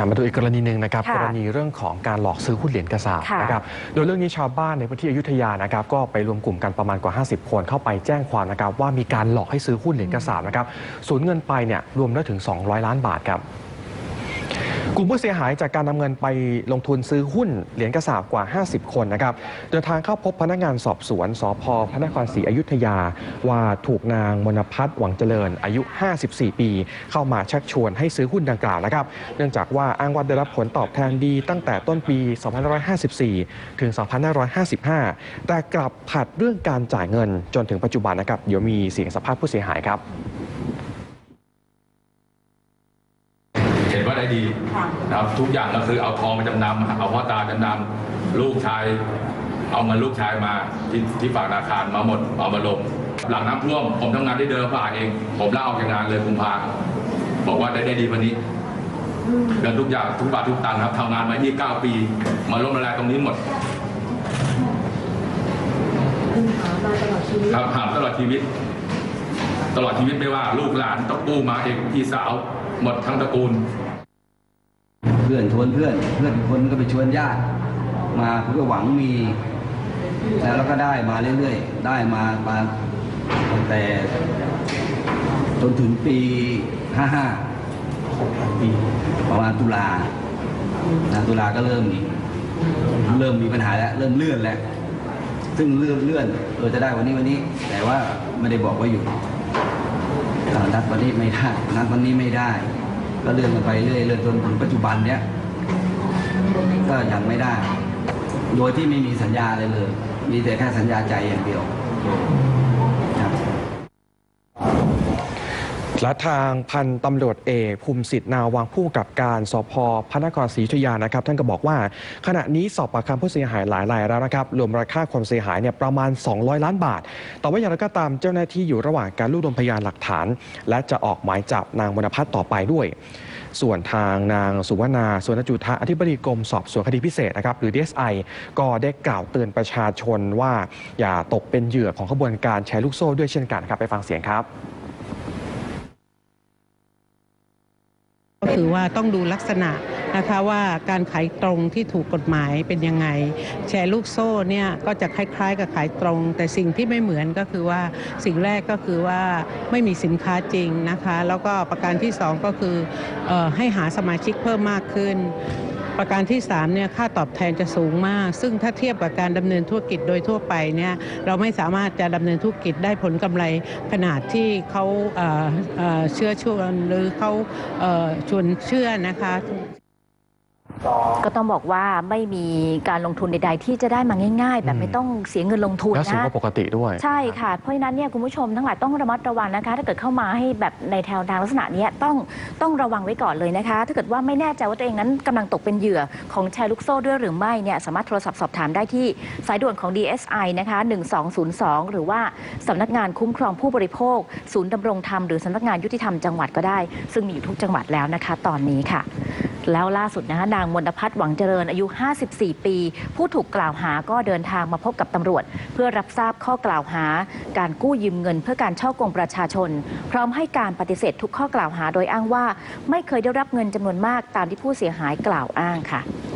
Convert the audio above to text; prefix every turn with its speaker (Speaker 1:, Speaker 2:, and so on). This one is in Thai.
Speaker 1: มาดูอีกกรณีหนึ่งนะครับกรณีเรื่องของการหลอกซื้อหุ้นเหรียญกระสาบนะครับโดยเรื่องนี้ชาวบ้านในพื้นที่อยุธยานะครับก็ไปรวมกลุ่มกันประมาณกว่า50คนเข้าไปแจ้งความนะครับว่ามีการหลอกให้ซื้อหุ้นเหรียญกระสาบนะครับสูญเงินไปเนี่ยรวมแล้วถึง200 ล้านบาทครับกลุ่มผู้เสียหายจากการนำเงินไปลงทุนซื้อหุ้นเหรียญกระสาบกว่า50คนนะครับเดินทางเข้าพบพนักงานสอบสวนสพพระนครศรีอยุธยาว่าถูกนางมนภัทรหวังเจริญอายุ54ปีเข้ามาชักชวนให้ซื้อหุ้นดังกล่าวนะครับเนื่องจากว่าอ้างว่าได้รับผลตอบแทนดีตั้งแต่ต้นปี2554ถึง2555แต่กลับผัดเรื่องการจ่ายเงินจนถึงปัจจุบันนะครับเดี๋ยวมีเสียงสัมภาษณ์ผู้เสียหายครับ
Speaker 2: เห็นว่าได้ดีนะครับทุกอย่างก็คือเอาทองมาจำนำเอาพ่อตาจำนำลูกชายเอาเงินลูกชายมาที่ฝากธนาคารมาหมดเอามาลงหลังน้ำท่วมผมทำงานที่เดิมฝ่ายเองผมลาออกจากงานเลยกุมภาบอกว่าได้ดีวันนี้เงินทุกอย่างทุกบาททุกตังค์ครับทำงานมา29 ปีมาล้มละลายตรงนี้หมดครับหาตลอดชีวิตไม่ว่าลูกหลานต้องกู้มาเองพี่สาวหมดทั้งตระกูล
Speaker 3: เพื่อนชวนเพื่อนคนก็ไปชวนญาติมาเพื่อหวังมีแล้วก็ได้มาเรื่อยๆได้มาตั้งแต่จนถึงปี55ปีประมาณตุลาก็เริ่มมีปัญหาแล้วเริ่มเลื่อนแล้วซึ่งเลื่อนจะได้วันนี้แต่ว่าไม่ได้บอกว่าอยู่นัดวันนี้ไม่ได้นัดวันนี้ไม่ได้ก็เลื่อนกันไปเรื่อยจนถึงปัจจุบันเนี้ยก็ยังไม่ได้โดยที่ไม่มีสัญญาเลยมีแต่แค่สัญญาใจอย่างเดียว
Speaker 1: และทางพันตำรวจเอกภูมิสิทธิ์นาวังผู้กำกับการสพพระนครศรีอยุธยานะครับท่านก็บอกว่าขณะนี้สอบปากคำผู้เสียหายหลายรายแล้วนะครับรวมมูลค่าความเสียหายเนี่ยประมาณ200 ล้านบาทแต่ว่าอย่างไรก็ตามเจ้าหน้าที่อยู่ระหว่างการรวบรวมพยานหลักฐานและจะออกหมายจับนางมนภัทรต่อไปด้วยส่วนทางนางสุวรรณาสวนจุฑะอธิบดีกรมสอบสวนคดีพิเศษนะครับหรือ DSI ก็ได้กล่าวเตือนประชาชนว่าอย่าตกเป็นเหยื่อของขบวนการแชร์ลูกโซ่ด้วยเช่นกันครับไปฟังเสียงครับ
Speaker 4: ก็คือว่าต้องดูลักษณะนะคะว่าการขายตรงที่ถูกกฎหมายเป็นยังไงแชร์ลูกโซ่เนี่ยก็จะคล้ายๆกับขายตรงแต่สิ่งที่ไม่เหมือนก็คือว่าสิ่งแรกก็คือว่าไม่มีสินค้าจริงนะคะแล้วก็ประการที่2ก็คือให้หาสมาชิกเพิ่มมากขึ้นประการที่3เนี่ยค่าตอบแทนจะสูงมากซึ่งถ้าเทียบกับการดำเนินธุรกิจโดยทั่วไปเนี่ยเราไม่สามารถจะดำเนินธุรกิจได้ผลกำไรขนาดที่เขาเชื่อชวนหรือเขาชวนเชื่อนะคะ
Speaker 5: ก็ต้องบอกว่าไม่มีการลงทุนใดๆที่จะได้มาง่ายๆแบบไม่ต้องเสียเงินลงทุนนะ
Speaker 1: และสูงกว่าปกติด้วย
Speaker 5: ใช่ค่ะเพราะฉะนั้นเนี่ยคุณผู้ชมทั้งหลายต้องระมัดระวังนะคะถ้าเกิดเข้ามาให้แบบในแนวทางลักษณะนี้ต้องระวังไว้ก่อนเลยนะคะถ้าเกิดว่าไม่แน่ใจว่าตัวเองนั้นกำลังตกเป็นเหยื่อของแชร์ลูกโซ่ด้วยหรือไม่เนี่ยสามารถโทรศัพท์สอบถามได้ที่สายด่วนของ DSI นะคะ1202หรือว่าสำนักงานคุ้มครองผู้บริโภคศูนย์ดำรงธรรมหรือสำนักงานยุติธรรมจังหวัดก็ได้ซึ่งมีอยู่ทุกจังหวัดแล้วนะคะตอนนี้ค่ะแล้วล่าสุดนะคะนางมนภัทรหวังเจริญอายุ54ปีผู้ถูกกล่าวหาก็เดินทางมาพบกับตำรวจเพื่อรับทราบข้อกล่าวหาการกู้ยืมเงินเพื่อการฉ้อโกงประชาชนพร้อมให้การปฏิเสธทุกข้อกล่าวหาโดยอ้างว่าไม่เคยได้รับเงินจำนวนมากตามที่ผู้เสียหายกล่าวอ้างค่ะ